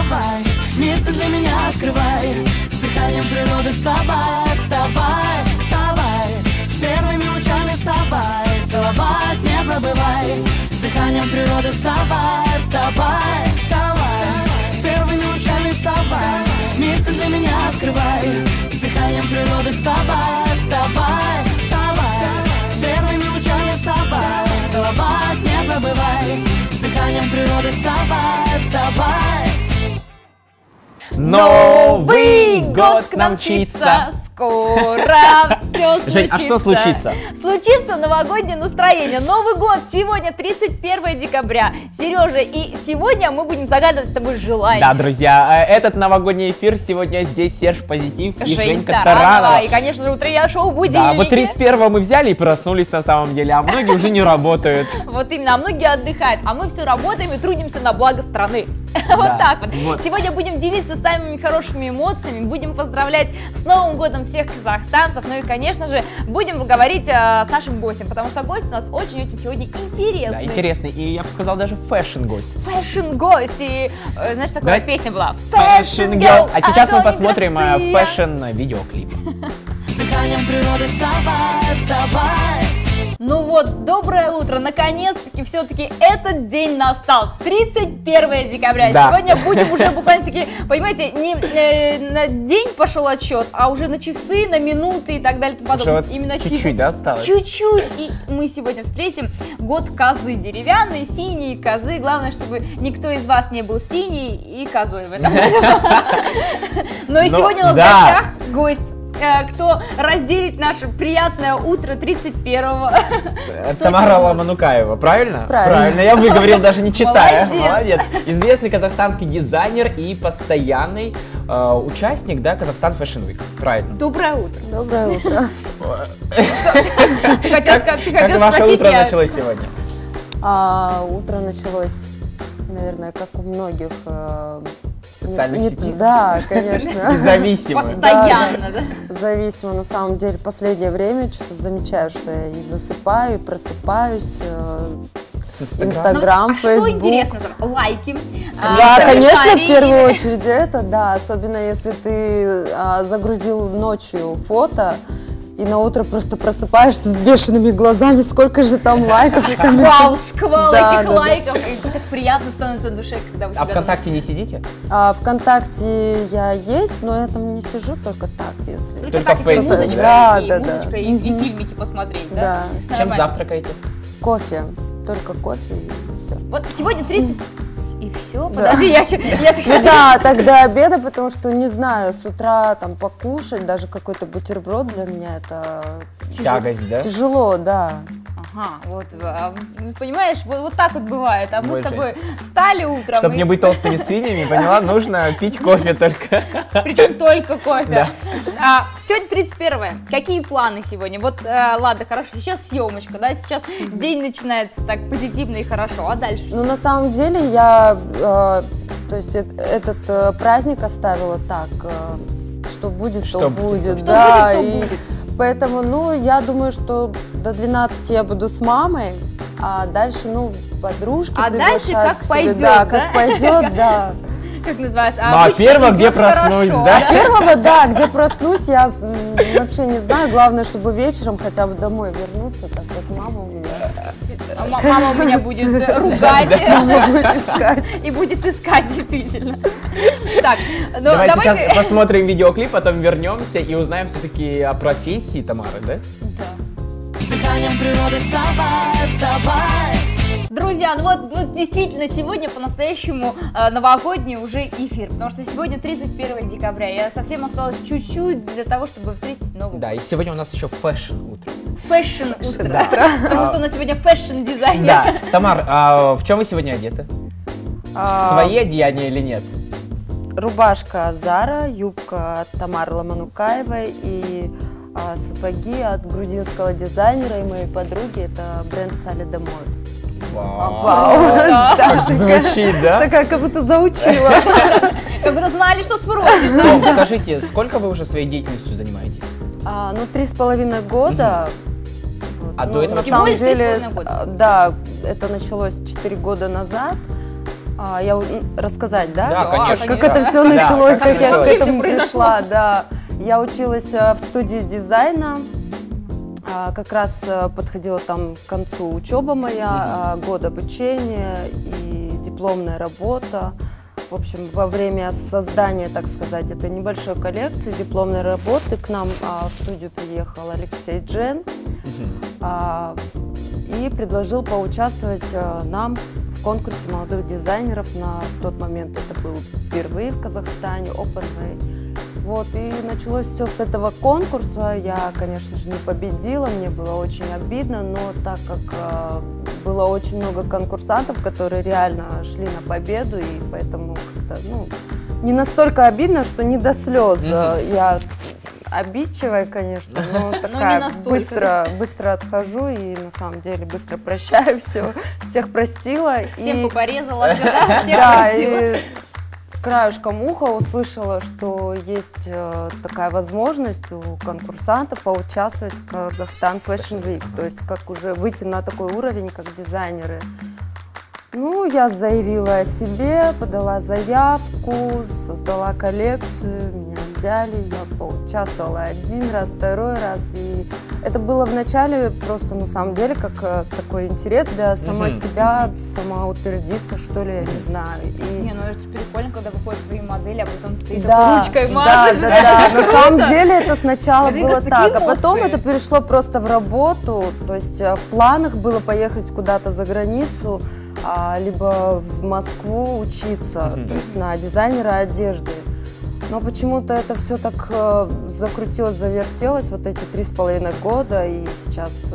вставай, мир ты для меня открывай, с дыханием природы вставай, вставай, вставай, с первыми лучами вставай, целовать не забывай, с дыханием природы вставай, вставай, вставай, с первыми лучами вставай, мир ты для меня открывай, с дыханием природы вставай, вставай, вставай, с первыми лучами вставай, целовать не забывай, с дыханием природы вставай, вставай. Новый год к нам мчится. Скоро все случится. Жень, а что случится? Случится новогоднее настроение. Новый год сегодня 31 декабря. Сережа, и сегодня мы будем загадывать с тобой желание. Да, друзья, этот новогодний эфир сегодня здесь Серж Позитив и Женька Таранова. Таранова. И, конечно же, утреннее шоу «Будильники». Да, вот 31-го мы взяли и проснулись на самом деле, а многие уже не работают. Вот именно, а многие отдыхают, а мы все работаем и трудимся на благо страны. Вот так вот. Сегодня будем делиться самыми хорошими эмоциями, будем поздравлять с Новым годом всех казахстанцев, ну и, конечно же, будем говорить с нашим гостем, потому что гость у нас очень-очень сегодня интересный. Да, интересный, и я бы сказал даже фэшн-гость. Фэшн-гость, и, знаешь, такая песня была. Fashion Girl. А сейчас мы посмотрим фэшн-видеоклип. С дыханием природы вставай, вставай. Ну вот, доброе утро, наконец-таки, все-таки этот день настал, 31 декабря, да. Сегодня будем уже буквально-таки, понимаете, не на день пошел отсчет, а уже на часы, на минуты и так далее, и подобное. Вот именно чуть-чуть, да, осталось? Чуть-чуть, и мы сегодня встретим год козы, деревянные, синие козы, главное, чтобы никто из вас не был синий и козой в этом году. Но и сегодня у нас в гостях гость. Кто разделит наше приятное утро 31-го. Тамара Ламанукаева, правильно? Правильно. Я выговорил, даже не читая. Молодец. Известный казахстанский дизайнер и постоянный участник, да, Казахстан Fashion Week. Правильно. Доброе утро. Доброе утро. Как ваше утро началось сегодня? Утро началось, наверное, как у многих. Социальных сетей? Да, конечно. Зависимо. Постоянно, да? Зависимо. На самом деле, в последнее время что-то замечаю, что я и засыпаю, и просыпаюсь. Инстаграм, Фейсбук. Что интересно, там, лайки? Да, конечно, в первую очередь это, да. Особенно если ты загрузил ночью фото, и на утро просто просыпаешься с бешеными глазами, сколько же там лайков. Шквал этих лайков. И так приятно становится в душе, когда у тебя... А ВКонтакте не сидите? ВКонтакте я есть, но я там не сижу только так, если... Только в Фейсбуке, да? Музычкой и фильмики посмотреть, да? Чем завтракаете? Кофе. Только кофе и все. Вот сегодня 30... И все? Подожди, я да, тогда обеда, потому что, не знаю, с утра там покушать, даже какой-то бутерброд для меня это... Тягость, да? Тяжело, да. Ага, вот, понимаешь, вот так вот бывает, а мы с тобой встали утром. Чтобы не быть толстыми свиньями, поняла, нужно пить кофе только. Причем только кофе. Сегодня 31-е, какие планы сегодня? Вот, ладно, хорошо, сейчас съемочка, да, сейчас день начинается так позитивно и хорошо, а дальше? Ну, на самом деле, я, то есть, этот праздник оставила так, что будет, то будет, да, и... Поэтому, ну, я думаю, что до 12 я буду с мамой, а дальше, ну, подружки дальше как пойдет, да? Как пойдет, да. Как называется? Ну, а первого, где проснусь, да? Первого, да, где проснусь, я вообще не знаю. Главное, чтобы вечером хотя бы домой вернуться, так как мама у меня. Мама у меня будет ругать и будет искать, действительно. Так, давай сейчас посмотрим видеоклип, потом вернемся и узнаем все-таки о профессии Тамары, да? С дыханием природы вставай, вставай. Друзья, ну вот действительно сегодня по-настоящему новогодний уже эфир, потому что сегодня 31 декабря, и совсем осталось чуть-чуть для того, чтобы встретить Новый год. Да, и сегодня у нас еще фэшн утро. Фэшн утро, да. Потому что у нас сегодня фэшн-дизайнер. Да, Тамар, а в чем вы сегодня одеты? В свои одеяния или нет? Рубашка Зара, юбка от Тамары Ламанукаевой и сапоги от грузинского дизайнера и моей подруги, это бренд Sally de Mode. Вау, как звучит, да? Такая, как будто заучила. Как будто знали, что спросят. Скажите, сколько вы уже своей деятельностью занимаетесь? Ну, 3,5 года. А до этого? На самом деле, 3,5 года? да, это началось 4 года назад. Рассказать, да? Да, конечно. Как это все началось, Да, как я к этому произошло? пришла, да. Я училась в студии дизайна, как раз подходила там к концу учеба моя, год обучения и дипломная работа. В общем, во время создания, так сказать, этой небольшой коллекции дипломной работы к нам в студию приехал Алексей Джен и предложил поучаствовать нам в конкурсе молодых дизайнеров. На тот момент это был впервые в Казахстане, Open Way. Вот, и началось все с этого конкурса. Я, конечно же, не победила, мне было очень обидно, но так как было очень много конкурсантов, которые реально шли на победу, и поэтому как-то, не настолько обидно, что не до слез. Я обидчивая, конечно, но такая быстро отхожу и на самом деле быстро прощаю все, всех простила. Всем порезала, все, да? Всех Да, простила. и краешком уха услышала, что есть такая возможность у конкурсантов поучаствовать в Казахстан Fashion Week, то есть как уже выйти на такой уровень, как дизайнеры. Ну, я заявила о себе, подала заявку, создала коллекцию, меня взяли, я поучаствовала один раз, второй раз, и это было вначале просто на самом деле как такой интерес для самой себя, самоутвердиться, что ли, я не знаю. Не, ну это прикольно, когда выходят твои модели, а потом ты Да, такой ручкой машешь. да, на самом деле это сначала Это было такие так, а потом эмоции. это перешло просто в работу, то есть в планах было поехать куда-то за границу, либо в Москву учиться, то есть на дизайнера одежды. Но почему-то это все так закрутилось, завертелось вот эти 3,5 года, и сейчас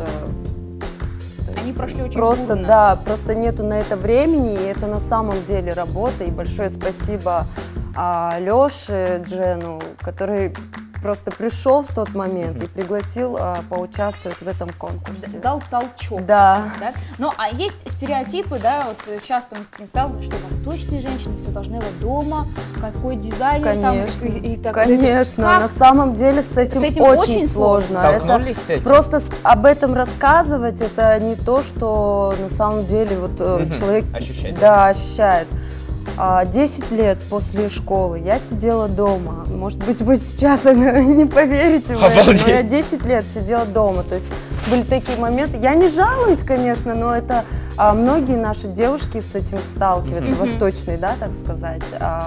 Они прошли очень просто, бурно. да, просто нету на это времени, и это на самом деле работа. И большое спасибо Лёше Джену, который просто пришел в тот момент и пригласил поучаствовать в этом конкурсе. Дал толчок. Да. Да? Ну, а есть стереотипы, да, вот часто мы сталкиваемся, что восточные женщины все должны вот дома, какой дизайнер Конечно, там, и так. конечно. Как? На самом деле с этим очень сложно. Столкнулись с этим? Просто об этом рассказывать, это не то, что на самом деле вот человек Ощущает. Да, ощущает. 10 лет после школы я сидела дома. Может быть, вы сейчас не поверите в это, но я 10 лет сидела дома. То есть были такие моменты. Я не жалуюсь, конечно, но это многие наши девушки с этим сталкиваются, восточные, да, так сказать.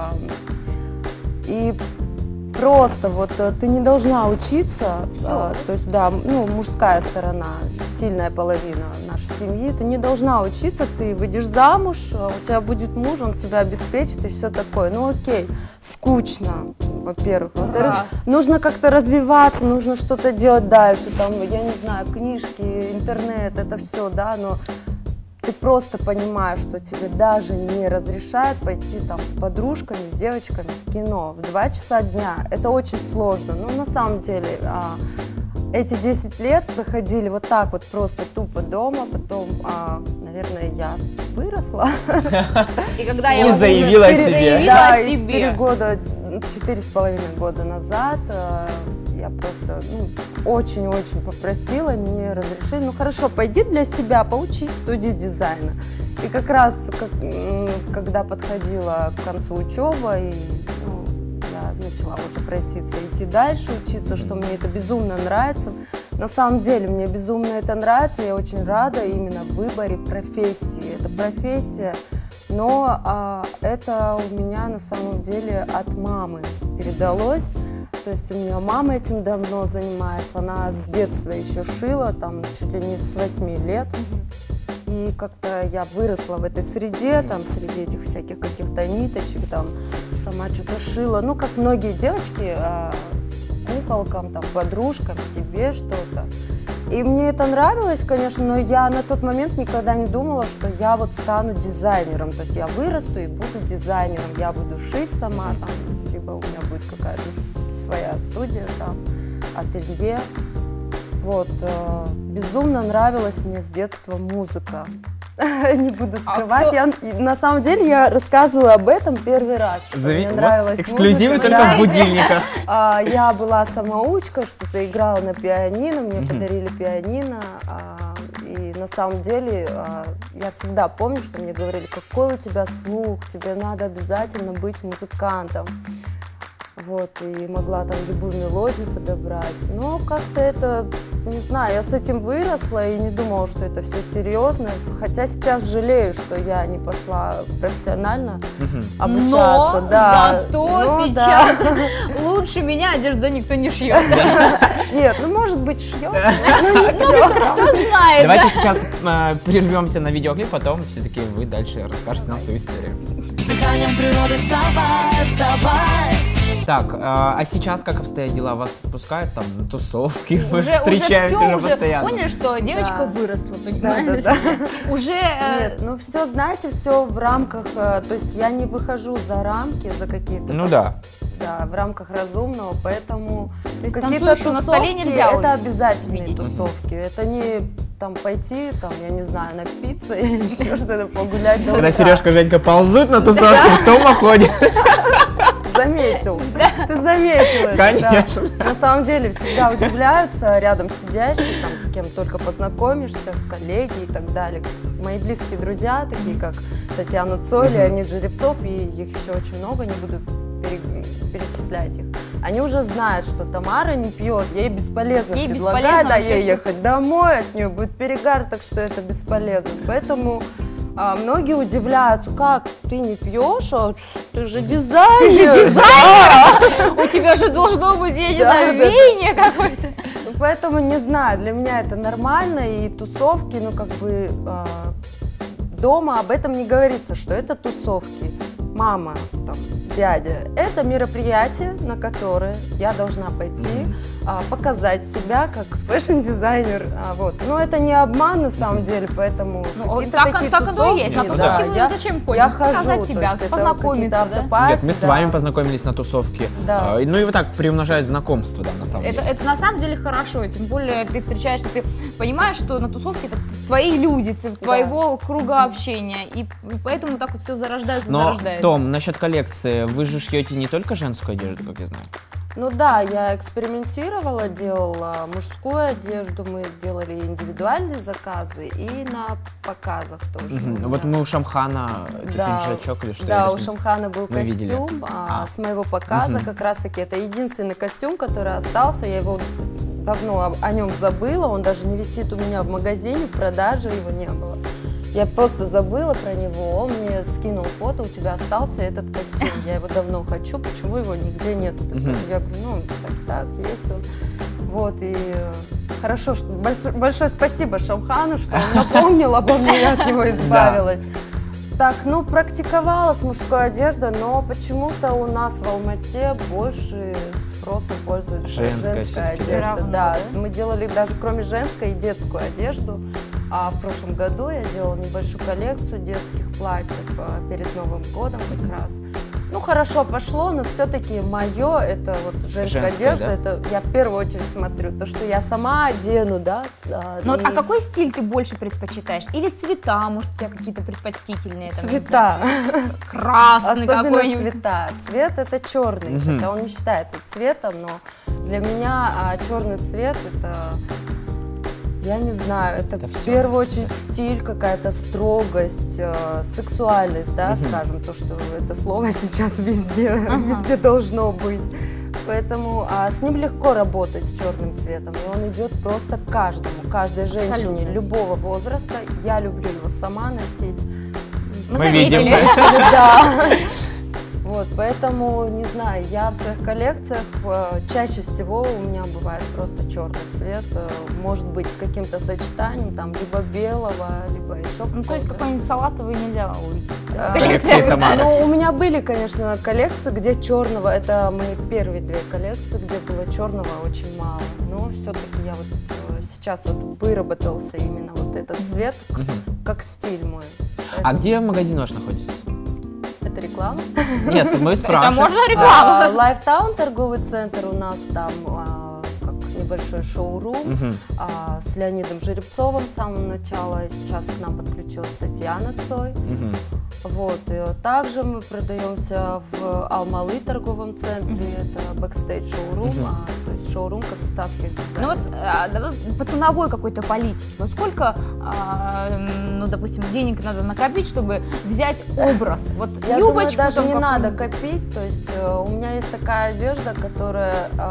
И просто вот ты не должна учиться, то есть, да, мужская сторона, сильная половина нашей семьи, ты не должна учиться, ты выйдешь замуж, у тебя будет муж, он тебя обеспечит и все такое. Ну окей, скучно, во-первых. Во-вторых, нужно как-то развиваться, нужно что-то делать дальше, там, я не знаю, книжки, интернет, это все, да, но ты просто понимаешь, что тебе даже не разрешают пойти там с подружками, с девочками в кино в 2 часа дня. Это очень сложно. Но на самом деле эти 10 лет проходили вот так вот просто тупо дома. Потом, наверное, я выросла. И когда И заявила о себе. Да, и 4,5 года назад я просто очень-очень попросила, мне разрешили, ну хорошо, пойди для себя, поучись в студии дизайна. И как раз, когда подходила к концу учебы, и я начала уже проситься идти дальше, учиться, что мне это безумно нравится. На самом деле мне безумно это нравится, я очень рада именно в выборе профессии. Это профессия, но это у меня на самом деле от мамы передалось. То есть у меня мама этим давно занимается, она с детства еще шила, там чуть ли не с 8 лет. И как-то я выросла в этой среде, там среди этих всяких каких-то ниточек, там сама что-то шила. Ну, как многие девочки, куколкам, там, подружкам, себе что-то. И мне это нравилось, конечно, но я на тот момент никогда не думала, что я вот стану дизайнером. То есть я вырасту и буду дизайнером, я буду шить сама, там, либо у меня будет какая-то своя студия, там, ателье. Вот, безумно нравилась мне с детства музыка. Не буду скрывать. На самом деле я рассказываю об этом первый раз. Мне нравилась эксклюзивы музыка. только в будильниках. Я была самоучка, что-то играла на пианино, мне подарили пианино. И на самом деле я всегда помню, что мне говорили, какой у тебя слух, тебе надо обязательно быть музыкантом. Вот, и могла там любую мелодию подобрать. Но как-то это, не знаю, я с этим выросла и не думала, что это все серьезно. Хотя сейчас жалею, что я не пошла профессионально обучаться. Но да. зато сейчас лучше меня одежду никто не шьет. Нет, ну может быть шьет. Кто знает. Давайте сейчас прервемся на видеоклип, потом все-таки вы дальше расскажете нам свою историю. С дыханием природы вставай, вставай. Так, а сейчас как обстоят дела? Вас отпускают там на тусовки? Мы Уже встречаемся всё, уже постоянно. Поняли, что девочка выросла, понимаешь? Да. Уже... Нет, ну все, знаете, все в рамках, то есть я не выхожу за рамки, за какие-то... Ну да. Да, в рамках разумного, поэтому есть какие-то танцующую на столе тусовки, нельзя это увидеть. обязательные тусовки, это не там пойти, там, я не знаю, напиться или еще что-то, погулять до Когда утра. Сережка, Женька ползут на тусовке, в том ходит. Заметил, ты заметил это, Конечно. да. На самом деле всегда удивляются рядом сидящие, там, с кем только познакомишься, коллеги и так далее. Мои близкие друзья, такие как Татьяна Цой, Леонид Жеребцов, и их еще очень много, не буду перечислять их. Они уже знают, что Тамара не пьет, ей бесполезно Ей предлагать, бесполезно да, вообще ей что-то. ехать домой, от нее будет перегар, так что это бесполезно. Поэтому многие удивляются, как ты не пьешь, а ты же дизайнер. У тебя же должно быть, я не Да, знаю, да, да. веяние какое-то. Поэтому не знаю, для меня это нормально, и тусовки, ну как бы дома об этом не говорится, что это тусовки. Мама, там, дядя, это мероприятие, на которое я должна пойти, показать себя как фэшн-дизайнер. Вот. Но это не обман на самом деле, поэтому какие-то такие так оно и есть. На тусовки, тусовки да, вы зачем ходите? я хожу, Показать то себя, есть это познакомиться, какие-то да? автопати, Нет, мы с да. вами познакомились на тусовке. Да. Ну и вот так приумножает знакомство, да, на самом деле. Это на самом деле хорошо, тем более ты встречаешься, ты понимаешь, что на тусовке это твои люди, твоего круга общения, и поэтому так вот все зарождается. Но, Том, насчет коллекции, вы же шьете не только женскую одежду, как я знаю. Ну да, я экспериментировала, делала мужскую одежду, мы делали индивидуальные заказы и на показах тоже. Вот мы у Шамхана, это пиджачок или что? Да, у Шамхана был мы видели. костюм с моего показа, как раз таки это единственный костюм, который остался, я его давно о нем забыла, он даже не висит у меня в магазине, в продаже его не было. Я просто забыла про него, он мне скинул фото, у тебя остался этот костюм, я его давно хочу, почему его нигде нету? Я говорю, ну, так, есть он. Вот, и хорошо, что большое спасибо Шамхану, что он напомнил обо мне, я от него избавилась. Так, ну, практиковалась мужская одежда, но почему-то у нас в Алмате больше спросом пользуется женская одежда. Да, мы делали даже кроме женской и детскую одежду. А в прошлом году я делала небольшую коллекцию детских платьев перед Новым годом как раз. Ну, хорошо пошло, но все-таки мое, это вот женская одежда, да? Это я в первую очередь смотрю, то, что я сама одену, да. Ну, а какой стиль ты больше предпочитаешь? Или цвета, может, у тебя какие-то предпочтительные? Там, цвета. Красный какой-нибудь. Особенно цвета. Цвет это черный, хотя он не считается цветом, но для меня черный цвет это... Я не знаю, это в первую очередь стиль, какая-то строгость, сексуальность, да, скажем, то, что это слово сейчас везде должно быть. Поэтому с ним легко работать, с черным цветом, и он идет просто каждому, каждой женщине любого возраста. Я люблю его сама носить. Мы видим. Да. Вот, поэтому, не знаю, я в своих коллекциях чаще всего у меня бывает просто черный цвет, может быть, с каким-то сочетанием, там, либо белого, либо еще какого-то. Ну, то есть какой-нибудь салатовый нельзя увидеть. Коллекции Тамары. Ну, у меня были, конечно, коллекции, где черного, это мои первые две коллекции, где было черного очень мало, но все-таки я вот сейчас вот выработался именно вот этот цвет, как стиль мой. А где магазин ваш находится? Это реклама? Нет, мы спрашиваем. Это можно реклама? Лайфтаун торговый центр у нас там как небольшой шоурум с Леонидом Жеребцовым с самого начала. Сейчас к нам подключилась Татьяна Цой. Вот. И также мы продаемся в Алмалы торговом центре. Это бэкстейдж шоурум, то есть шоурум казахстанских дизайнеров. Ну вот давай по ценовой какой-то политике. Вот сколько, ну, допустим, денег надо накопить, чтобы взять образ? Вот я юбочку, думаю, даже не там надо копить. То есть у меня есть такая одежда, которая...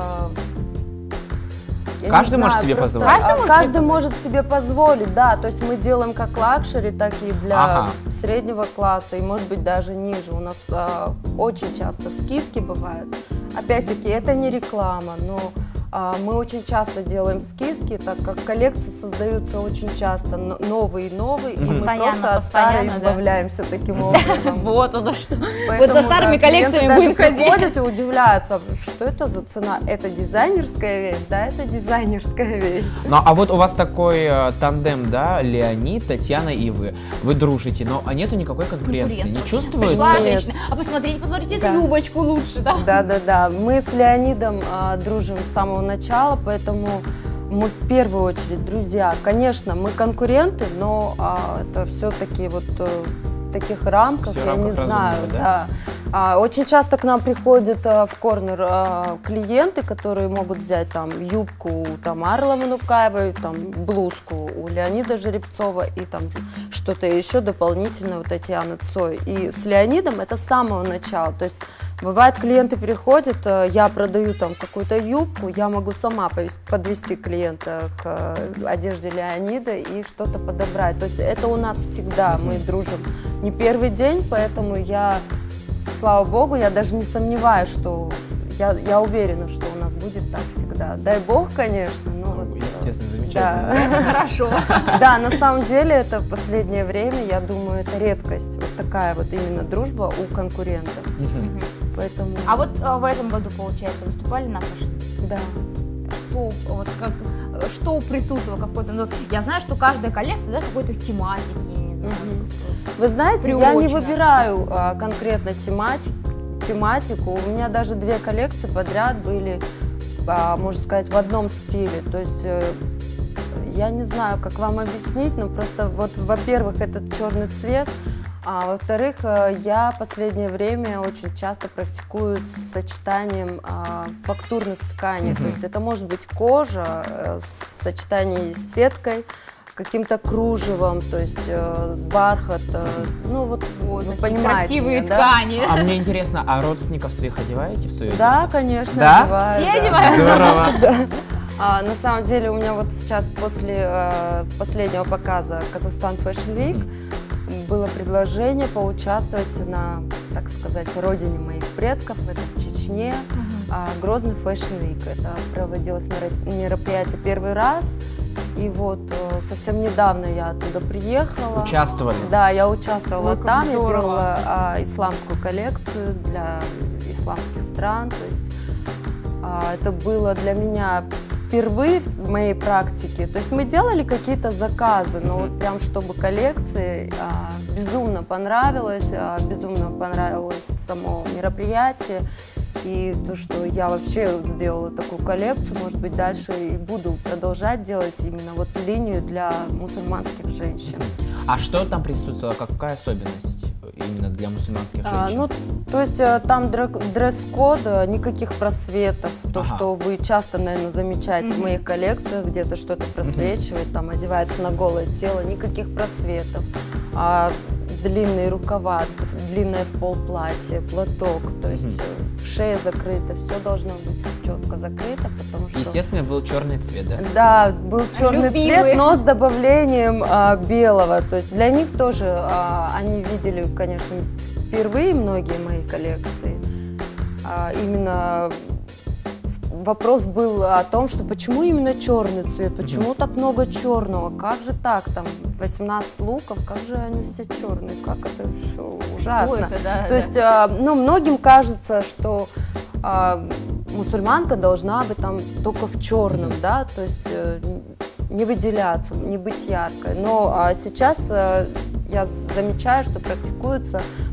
Каждый может себе позволить? Каждый может себе позволить, да. То есть мы делаем как лакшери, так и для среднего класса, и может быть даже ниже. У нас очень часто скидки бывают. Опять-таки, это не реклама, но мы очень часто делаем скидки, так как коллекции создаются очень часто новые и новые, и мы просто от старой избавляемся таким образом. Вот оно что. Вот за старыми коллекциями будем ходить. Приходят и удивляются, что это за цена? Это дизайнерская вещь? Да, это дизайнерская вещь. Ну, а вот у вас такой тандем, да, Леонид, Татьяна и вы. Вы дружите, но нету никакой конкуренции, не чувствуете? Пришла женщина, а посмотрите эту юбочку лучше, да? Да. Мы с Леонидом дружим с самого начала, поэтому мы в первую очередь друзья. Конечно, мы конкуренты, но это все-таки вот в таких рамках, я не знаю, да. Очень часто к нам приходят в корнер клиенты, которые могут взять там юбку у Тамары Ломонукаевой, там блузку у Леонида Жеребцова и там что-то еще дополнительное у Татьяны Цой. И с Леонидом это с самого начала. То есть бывает, клиенты приходят, я продаю там какую-то юбку, я могу сама подвести клиента к одежде Леонида и что-то подобрать. То есть это у нас всегда, мы дружим не первый день, поэтому я... Слава богу, я даже не сомневаюсь, что я уверена, что у нас будет так всегда. Дай бог, конечно, но вот, естественно, замечательно. Да. Хорошо. Да, на самом деле это в последнее время, я думаю, это редкость. Вот такая вот именно дружба у конкурентов. Поэтому... А вот в этом году, получается, выступали на Fashion Week? Да. Что присутствовало какой-то? Ну, я знаю, что каждая коллекция, да, какой-то тематики, я не знаю. Вы знаете, я не выбираю конкретно тематику. У меня даже 2 коллекции подряд были, можно сказать, в одном стиле. То есть я не знаю, как вам объяснить, но просто вот, во-первых, этот черный цвет, а во-вторых, я в последнее время очень часто практикую с сочетанием фактурных тканей. То есть это может быть кожа в сочетании с сеткой, каким-то кружевом, то есть бархат, ну вот вы понимаете. Красивые меня, ткани. А мне интересно, а родственников своих одеваете в свою одежду? Да, конечно, да? одеваю. Все одевают? Здорово. На самом деле у меня вот сейчас после последнего показа Казахстан Fashion Week было предложение поучаствовать на, так сказать, родине моих предков, это в Чечне, Грозный Fashion Week. Это проводилось мероприятие первый раз. И вот совсем недавно я оттуда приехала. Участвовали? Да, я участвовала там, здорово. я делала исламскую коллекцию для исламских стран. То есть это было для меня впервые в моей практике. То есть мы делали какие-то заказы, но вот прям чтобы коллекции безумно понравилось само мероприятие. И то, что я вообще сделала такую коллекцию, может быть, дальше и буду продолжать делать именно вот линию для мусульманских женщин. А что там присутствовало, какая особенность именно для мусульманских женщин? Ну, то есть там дресс-код, никаких просветов, то, что вы часто, наверное, замечаете в моих коллекциях, где-то что-то просвечивает, там одевается на голое тело, никаких просветов. Длинные рукава, длинное в пол платье, платок, то есть шея закрыта, все должно быть четко закрыто, потому что... Естественно, был черный цвет, да? Да, был черный цвет, но с добавлением белого, то есть для них тоже, они видели, конечно, впервые многие мои коллекции, именно... Вопрос был о том, что почему именно черный цвет, почему так много черного, как же так, там 18 луков, как же они все черные, как это все ужасно. То есть, ну, многим кажется, что мусульманка должна быть там только в черном, да, то есть не выделяться, не быть яркой. Но сейчас я замечаю, что практикуется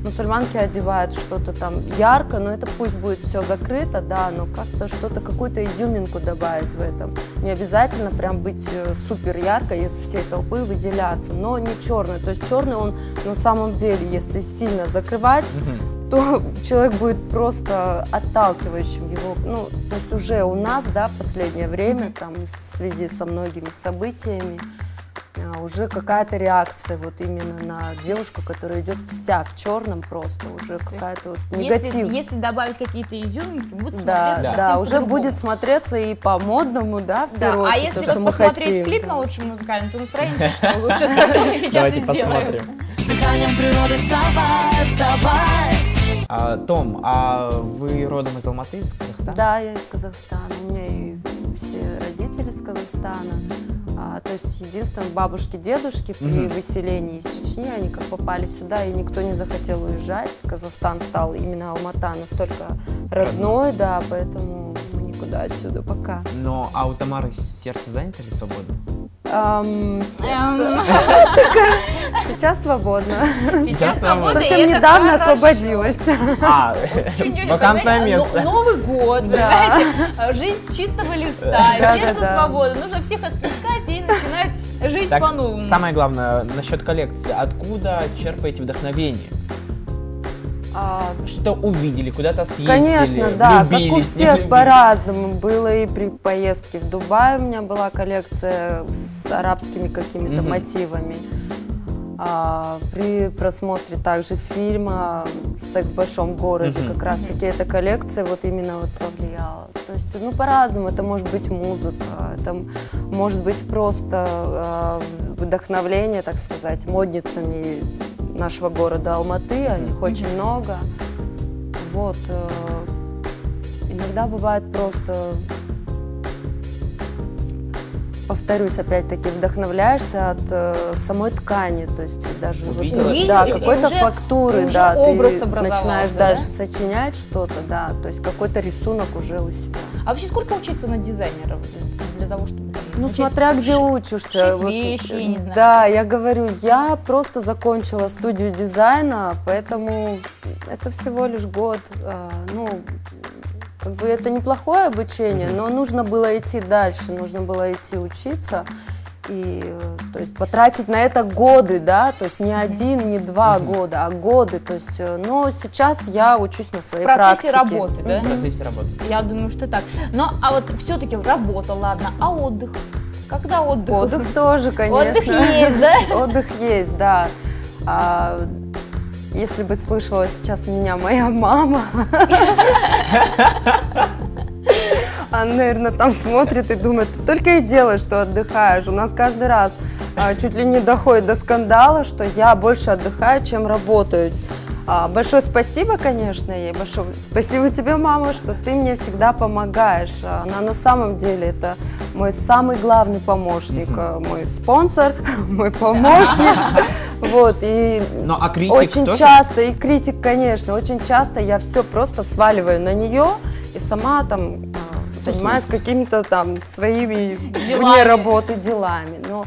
мусульманки одевают что-то там ярко, но это пусть будет все закрыто, да, но как-то что-то, какую-то изюминку добавить в этом. Не обязательно прям быть супер ярко, если всей толпы выделяться, но не черный. То есть черный он на самом деле, если сильно закрывать, то человек будет просто отталкивающим его. Ну, то есть уже у нас, да, в последнее время, там, в связи со многими событиями, уже какая-то реакция вот именно на девушку, которая идет вся в черном просто, уже какая-то вот негатив. Если добавить какие-то изюминки, будет смотреться да, уже будет смотреться и по-модному, да, в первую очередь, а если посмотреть клип на лучший музыкальный, то настроение что улучшится, что мы сейчас и сделаем. С дыханием природы вставай, вставай. Том, а вы родом из Алматы, из Казахстана? Да, я из Казахстана. У меня и все родители из Казахстана. То есть единственное, бабушки, дедушки при выселении из Чечни, они как попали сюда, и никто не захотел уезжать. Казахстан стал, именно Алмата, настолько родной, да, поэтому мы никуда отсюда пока. Но, а у Тамары сердце занято или свободно? Сейчас свободно. Сейчас свободно. Совсем недавно освободилась. Вакантное место. Новый год, вы знаете, жизнь с чистого листа, сердце свободно. Нужно всех отпускать и начинать жить по-новому. Самое главное, насчет коллекции. Откуда черпаете вдохновение? Что-то увидели, куда-то съездили, конечно, да, влюбились, как у всех по-разному. Было и при поездке в Дубай, у меня была коллекция с арабскими какими-то мотивами. При просмотре также фильма «Секс в большом городе» как раз-таки эта коллекция вот именно вот повлияла. То есть, ну, по-разному. Это может быть музыка, это может быть просто вдохновление, так сказать, модницами нашего города Алматы, их очень много. Вот. Иногда бывает просто, повторюсь, опять-таки, вдохновляешься от самой ткани, то есть даже вот, да, какой-то фактуры, да, ты начинаешь дальше сочинять что-то, да, то есть какой-то рисунок уже у себя. А вообще сколько учиться на дизайнера для того, чтобы... Ну, смотря где учишься. Вот, вещи, я не знаю. Да, я говорю, я просто закончила студию дизайна, поэтому это всего лишь год. Ну, как бы это неплохое обучение, но нужно было идти дальше, нужно было идти учиться. И, то есть, потратить на это годы, да, то есть не 1, не 2 года, а годы, то есть, но сейчас я учусь на своей практике. В процессе работы, да? В процессе работы. Я думаю, что так. Но, а вот все-таки работа, ладно, а отдых? Когда отдых? Отдых тоже, конечно. Отдых есть, да? Отдых есть, да. Если бы слышала сейчас меня моя мама, она, наверное, там смотрит и думает, ты только и делаешь, что отдыхаешь. У нас каждый раз чуть ли не доходит до скандала, что я больше отдыхаю, чем работаю. Большое спасибо, конечно, ей. Большое спасибо тебе, мама, что ты мне всегда помогаешь. Она на самом деле это мой самый главный помощник, мой спонсор, мой помощник. Вот, и ну, а критик очень тоже? часто, и критик, конечно, очень часто я все просто сваливаю на нее и сама там занимаюсь какими-то там своими вне работы делами. Но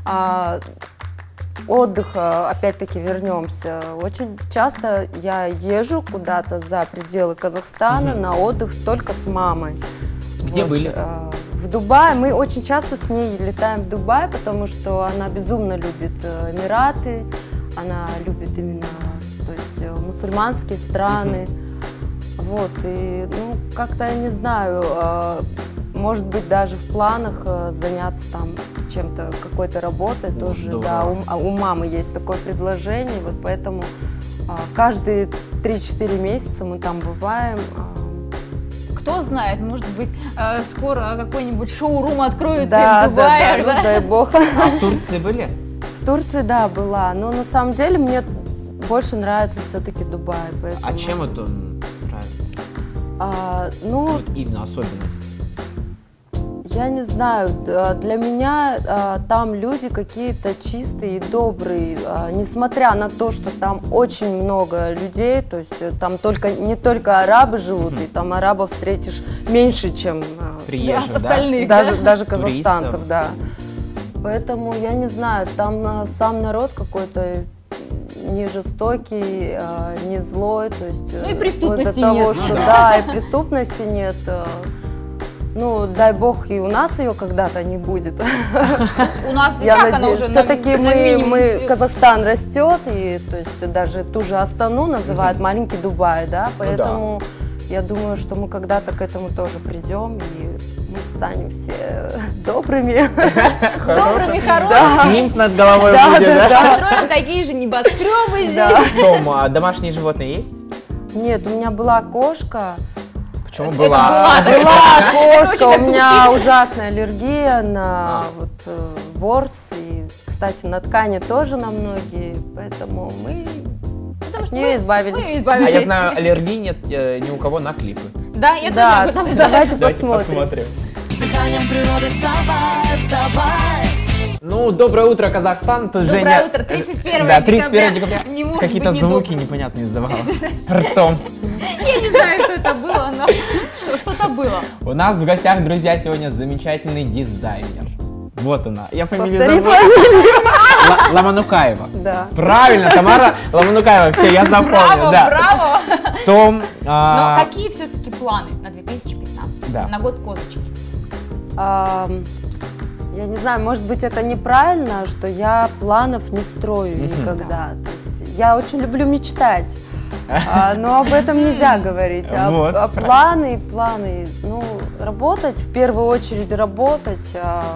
отдых, опять-таки, вернемся. Очень часто я езжу куда-то за пределы Казахстана на отдых только с мамой. Где были? В Дубае. Мы очень часто с ней летаем в Дубай, потому что она безумно любит Эмираты, она любит именно, то есть, мусульманские страны. Вот, и, ну, как-то, я не знаю, может быть, даже в планах заняться там чем-то, какой-то работой тоже, да, у мамы есть такое предложение, вот поэтому каждые 3-4 месяца мы там бываем. Кто знает, может быть, скоро какой-нибудь шоурум откроется в Дубае. Да, дай бог. А в Турции были? В Турции, да, была, но на самом деле мне больше нравится все-таки Дубай. Поэтому... А чем это нравится? Ну, вот именно особенность. Я не знаю, для меня там люди какие-то чистые и добрые, несмотря на то, что там очень много людей, то есть там не только арабы живут, и там арабов встретишь меньше, чем приезжих, остальных, даже казахстанцев, да. Поэтому я не знаю, там сам народ какой-то не жестокий, не злой, то есть ну и преступности до того, нет. что да, и преступности нет. Ну, дай бог, и у нас ее когда-то не будет. У нас и Я так надеюсь, она уже все-таки минимум. мы Казахстан растет, и то есть даже ту же Астану называют маленький Дубай, да, поэтому я думаю, что мы когда-то к этому тоже придем, и мы станем все добрыми. Добрыми, хорошими. Нимб над головой будет, да? Построим такие же небоскребы здесь. Том, а домашние животные есть? Нет, у меня была кошка. Почему Это была? Была кошка, Очень у как-то меня учили. ужасная аллергия на ворс, и, кстати, на ткани тоже на многие, поэтому мы Потому что не мы избавились. избавились. А я знаю, аллергии нет ни у кого на клипы. Да, я Да, тоже об этом знаю. давайте Давайте посмотрим. посмотрим. С дыханием природы вставай, вставай. Ну, доброе утро, Казахстан. Тут Доброе Женя... утро, 31 Да, 31 декабря. Не может Какие-то быть звуки недобрым. непонятные издавала. Ртом. Я не знаю, что это было, но что-то было. У нас в гостях, друзья, сегодня замечательный дизайнер. Вот она. Я фамилию Повтори забыл. фамилию. Ломанукаева. Да. Правильно, Тамара Ломанукаева. Все, я запомнил. Браво, Да. браво. Том... Но какие все-таки планы на 2015? Да. На год козочки. Я не знаю, может быть, это неправильно, что я планов не строю никогда. То есть я очень люблю мечтать, но об этом нельзя говорить. Вот, А планы, ну, работать, в первую очередь работать.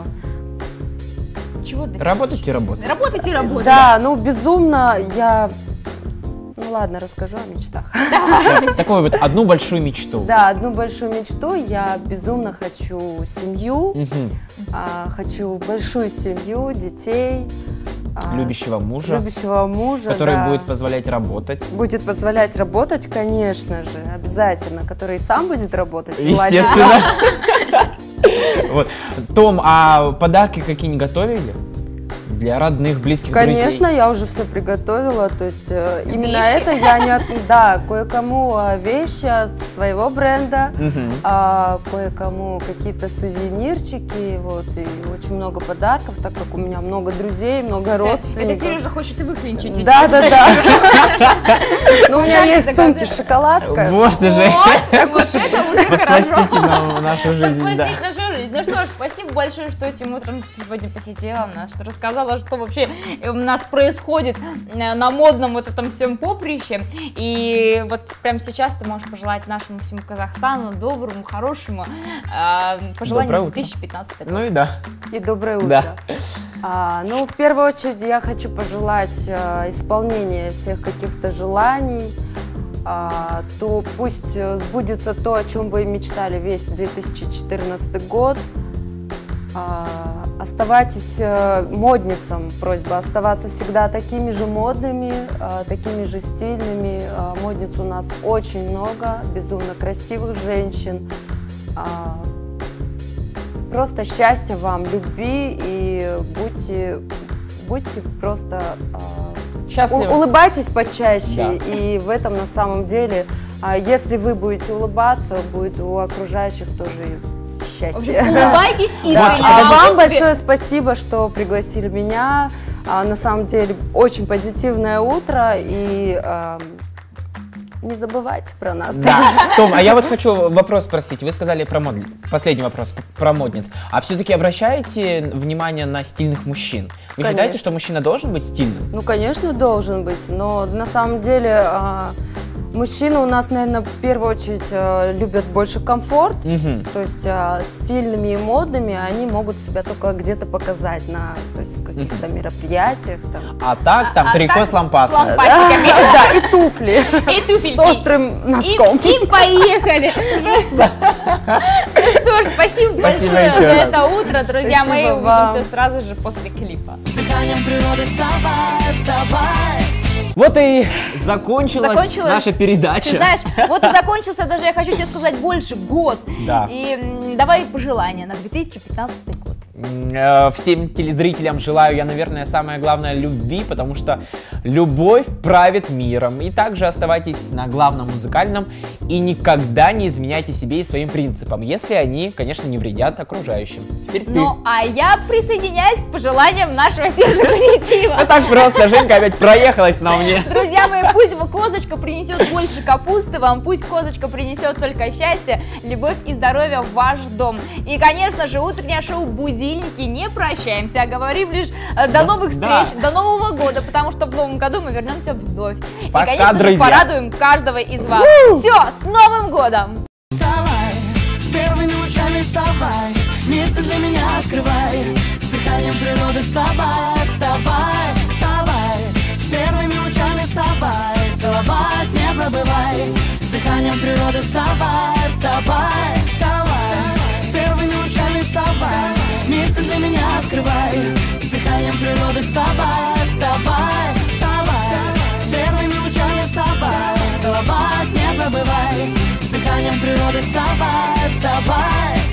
Чего достичь? Работать и работать. Работать и работать. Да, ну, безумно я... Ну ладно, расскажу о мечтах. Такую вот одну большую мечту. Да, одну большую мечту. Я безумно хочу семью, Мгм. хочу большую семью, детей. Любящего мужа, Любящего мужа, который да. будет позволять работать. Будет позволять работать, конечно же, обязательно, который сам будет работать. желательно. Естественно. Вот. Том, а подарки какие-нибудь готовили? Для родных, близких, Конечно, друзей? я уже все приготовила, то есть именно Вещи? это я не... Да, кое-кому вещи от своего бренда, Мгм. кое-кому какие-то сувенирчики, вот, и очень много подарков, так как у меня много друзей, много Это родственников. Сережа хочет и выклинчить. Да. Ну, у меня Как есть это, сумки как с это? шоколадкой. Вот уже. Вот это уже хорошо. Подсластите нам нашу жизнь, да. Подсластить нашу жизнь. Ну что ж, спасибо большое, что этим утром ты сегодня посетила нас, что рассказала, что вообще у нас происходит на модном вот этом всем поприще. И вот прямо сейчас ты можешь пожелать нашему всему Казахстану доброму, хорошему пожеланию Доброе утро. 2015 года. Ну и да. И доброе утро. Да. Ну, в первую очередь я хочу пожелать исполнения всех каких-то желаний, то пусть сбудется то, о чем вы мечтали весь 2014 год. Оставайтесь модницам, просьба оставаться всегда такими же модными, такими же стильными. Модниц у нас очень много, безумно красивых женщин. Просто счастья вам, любви, и будьте просто... Счастливы. Улыбайтесь почаще, Да. и в этом на самом деле, если вы будете улыбаться, будет у окружающих тоже В счастье. общем, улыбайтесь искренне. А А вам мы тебе- большое спасибо, что пригласили меня. На самом деле очень позитивное утро, и не забывайте про нас. Да. Том, а я вот хочу вопрос спросить. Вы сказали про последний вопрос про модниц. А все-таки обращаете внимание на стильных мужчин? Вы считаете, Конечно. что мужчина должен быть стильным? Ну, конечно, должен быть, но на самом деле мужчины у нас, наверное, в первую очередь любят больше комфорт, Мгм. то есть стильными и модными они могут себя только где-то показать на, то есть, каких-то мероприятиях. Там. А так, там трико с лампасом. лампасиками. Да, и туфли И туфельки. с острым носком. И поехали. Ну что ж, спасибо большое еще за раз. это утро, друзья Спасибо мои. вам. Увидимся сразу же после клипа. С дыханием природы вставай, вставай. Вот и закончилась наша передача. Ты знаешь, вот и закончился даже, я хочу тебе сказать, больше год. Да. И давай пожелания на 2015 год. Всем телезрителям желаю я, наверное, самое главное любви, потому что любовь правит миром. И также оставайтесь на главном музыкальном и никогда не изменяйте себе и своим принципам, если они, конечно, не вредят окружающим. Теперь ты. Ну, а я присоединяюсь к пожеланиям нашего Сержа коллектива. Ну так просто, Женька опять проехалась на мне. Друзья мои, пусть козочка принесет больше капусты вам, пусть козочка принесет только счастье, любовь и здоровье в ваш дом. И, конечно же, утреннее шоу «Будильники» не прощаемся, а говорим лишь до новых встреч, до Нового года, потому что в новом году мы вернемся вновь. Пока, и, конечно же, порадуем каждого из вас. Все, с Новым годом! Вставай, с первыми лучами вставай, мир ты для меня открывай, с дыханием природы вставай, вставай, вставай, с первыми лучами вставай, целовать не забывай, с дыханием природы вставай, вставай, вставай, с первыми лучами вставай, мир ты для меня открывай, с дыханием природы вставай, вставай, вставай, с первыми лучами вставай, целовать не забывай, с дыханием природы вставай, вставай.